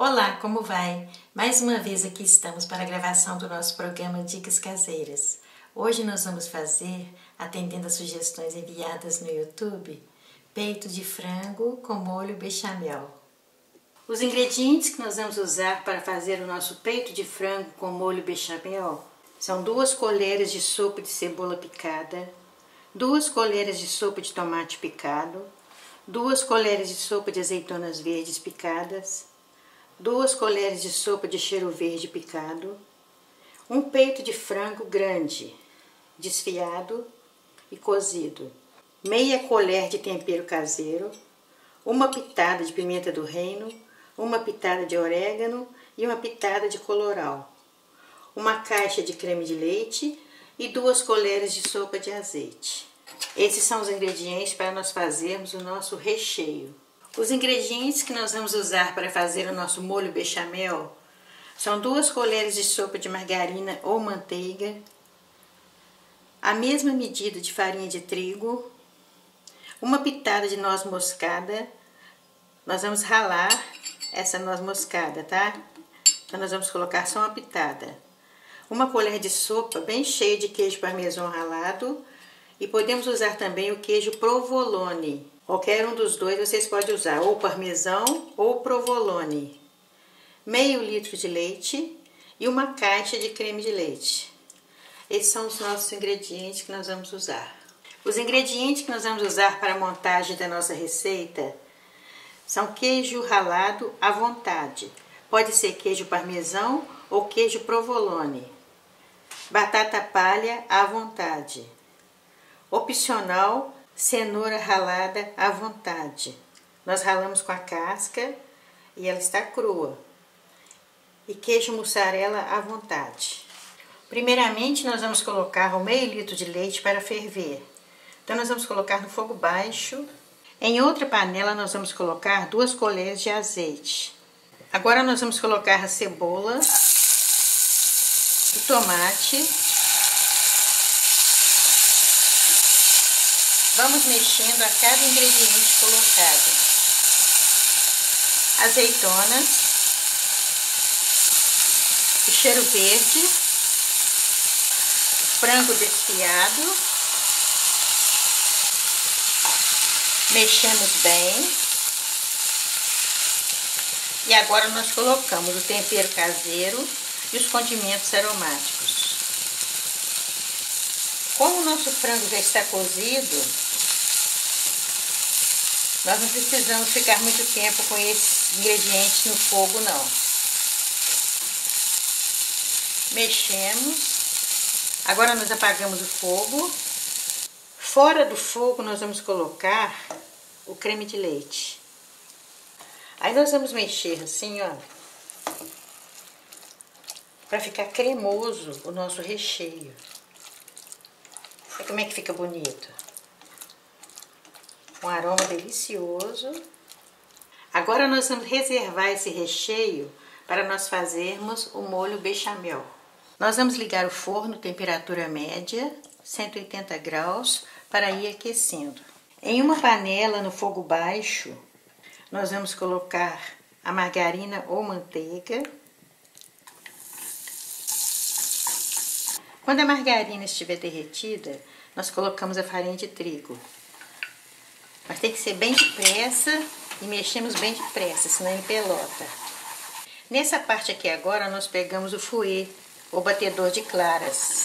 Olá, como vai? Mais uma vez aqui estamos para a gravação do nosso programa Dicas Caseiras. Hoje nós vamos fazer, atendendo às sugestões enviadas no YouTube, peito de frango com molho bechamel. Os ingredientes que nós vamos usar para fazer o nosso peito de frango com molho bechamel são 2 colheres de sopa de cebola picada, 2 colheres de sopa de tomate picado, 2 colheres de sopa de azeitonas verdes picadas, 2 colheres de sopa de cheiro verde picado, um peito de frango grande, desfiado e cozido, meia colher de tempero caseiro, uma pitada de pimenta do reino, uma pitada de orégano e uma pitada de colorau, uma caixa de creme de leite e 2 colheres de sopa de azeite. Esses são os ingredientes para nós fazermos o nosso recheio. Os ingredientes que nós vamos usar para fazer o nosso molho bechamel são 2 colheres de sopa de margarina ou manteiga, a mesma medida de farinha de trigo, uma pitada de noz moscada. Nós vamos ralar essa noz moscada, tá? Então nós vamos colocar só uma pitada. Uma colher de sopa bem cheia de queijo parmesão ralado e podemos usar também o queijo provolone. Qualquer um dos dois vocês podem usar, ou parmesão ou provolone. Meio litro de leite e uma caixa de creme de leite. Esses são os nossos ingredientes que nós vamos usar. Os ingredientes que nós vamos usar para a montagem da nossa receita são queijo ralado à vontade. Pode ser queijo parmesão ou queijo provolone. Batata palha à vontade. Opcional, cenoura ralada à vontade. Nós ralamos com a casca e ela está crua. E queijo mussarela à vontade. Primeiramente, nós vamos colocar o meio litro de leite para ferver. Então, nós vamos colocar no fogo baixo. Em outra panela, nós vamos colocar 2 colheres de azeite. Agora, nós vamos colocar a cebola, o tomate. Vamos mexendo a cada ingrediente colocado. Azeitonas, o cheiro verde, o frango desfiado. Mexemos bem. E agora nós colocamos o tempero caseiro e os condimentos aromáticos. Como o nosso frango já está cozido, nós não precisamos ficar muito tempo com esses ingredientes no fogo, não. Mexemos. Agora nós apagamos o fogo. Fora do fogo nós vamos colocar o creme de leite. Aí nós vamos mexer assim, ó, para ficar cremoso o nosso recheio. Olha como é que fica bonito. Um aroma delicioso. Agora nós vamos reservar esse recheio para nós fazermos o molho bechamel. Nós vamos ligar o forno, temperatura média, 180 graus, para ir aquecendo. Em uma panela no fogo baixo, nós vamos colocar a margarina ou manteiga. Quando a margarina estiver derretida, nós colocamos a farinha de trigo. Mas tem que ser bem depressa e mexemos bem depressa, senão empelota. Nessa parte aqui agora, nós pegamos o fouet, ou batedor de claras.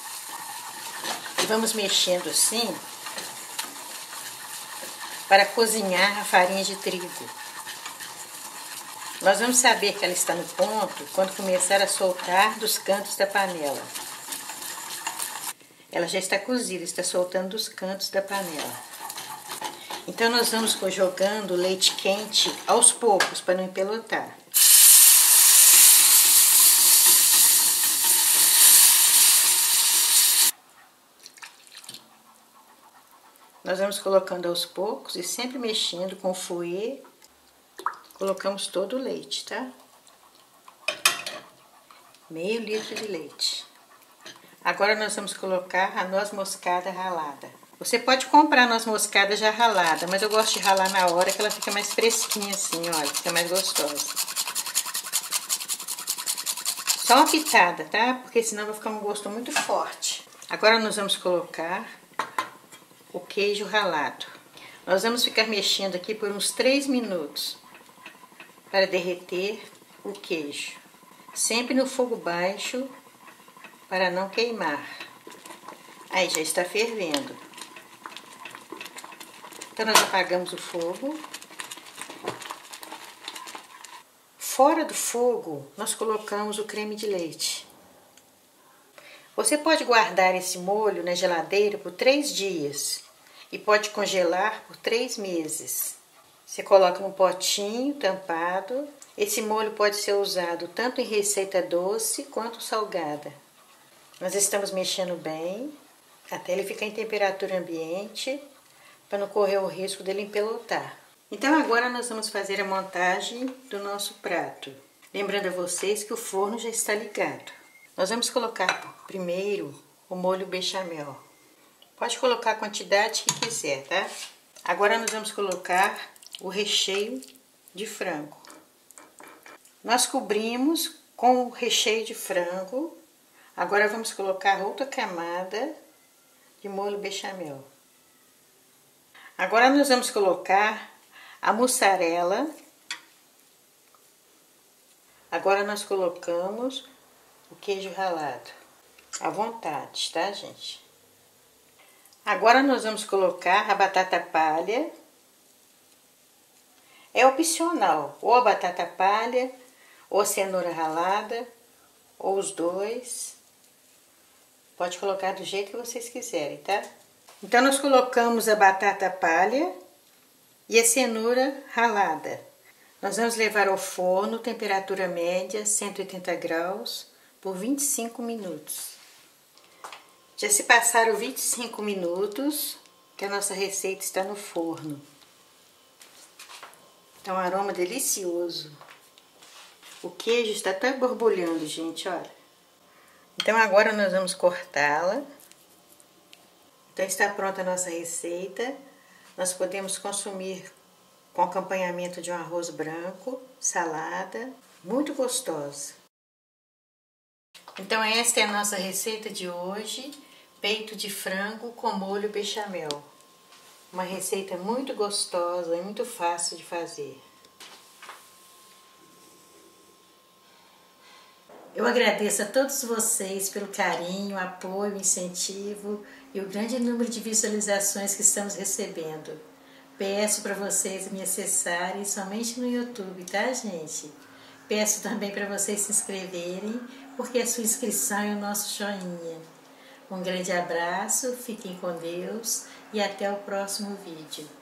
E vamos mexendo assim, para cozinhar a farinha de trigo. Nós vamos saber que ela está no ponto quando começar a soltar dos cantos da panela. Ela já está cozida, está soltando dos cantos da panela. Então, nós vamos jogando leite quente aos poucos, para não empelotar. Nós vamos colocando aos poucos e sempre mexendo com o fouet. Colocamos todo o leite, tá? Meio litro de leite. Agora nós vamos colocar a noz moscada ralada. Você pode comprar noz moscada já ralada, mas eu gosto de ralar na hora que ela fica mais fresquinha assim, olha, fica mais gostosa. Só uma pitada, tá? Porque senão vai ficar um gosto muito forte. Agora nós vamos colocar o queijo ralado. Nós vamos ficar mexendo aqui por uns 3 minutos para derreter o queijo. Sempre no fogo baixo para não queimar. Aí já está fervendo. Então nós apagamos o fogo. Fora do fogo, nós colocamos o creme de leite. Você pode guardar esse molho na geladeira por 3 dias e pode congelar por 3 meses. Você coloca num potinho tampado. Esse molho pode ser usado tanto em receita doce quanto salgada. Nós estamos mexendo bem até ele ficar em temperatura ambiente para não correr o risco dele empelotar. Então agora nós vamos fazer a montagem do nosso prato. Lembrando a vocês que o forno já está ligado. Nós vamos colocar primeiro o molho bechamel. Pode colocar a quantidade que quiser, tá? Agora nós vamos colocar o recheio de frango. Nós cobrimos com o recheio de frango. Agora vamos colocar outra camada de molho bechamel. Agora nós vamos colocar a mussarela. Agora nós colocamos o queijo ralado. À vontade, tá, gente? Agora nós vamos colocar a batata palha. É opcional, ou a batata palha, ou a cenoura ralada, ou os dois. Pode colocar do jeito que vocês quiserem, tá? Então nós colocamos a batata palha e a cenoura ralada. Nós vamos levar ao forno, temperatura média, 180 graus, por 25 minutos. Já se passaram 25 minutos que a nossa receita está no forno. Tá um aroma delicioso. O queijo está até borbulhando, gente, olha. Então agora nós vamos cortá-la. Então está pronta a nossa receita. Nós podemos consumir com acompanhamento de um arroz branco, salada, muito gostosa. Então esta é a nossa receita de hoje, peito de frango com molho bechamel. Uma receita muito gostosa e muito fácil de fazer. Eu agradeço a todos vocês pelo carinho, apoio, incentivo e o grande número de visualizações que estamos recebendo. Peço para vocês me acessarem somente no YouTube, tá, gente? Peço também para vocês se inscreverem, porque a sua inscrição é o nosso joinha. Um grande abraço, fiquem com Deus e até o próximo vídeo.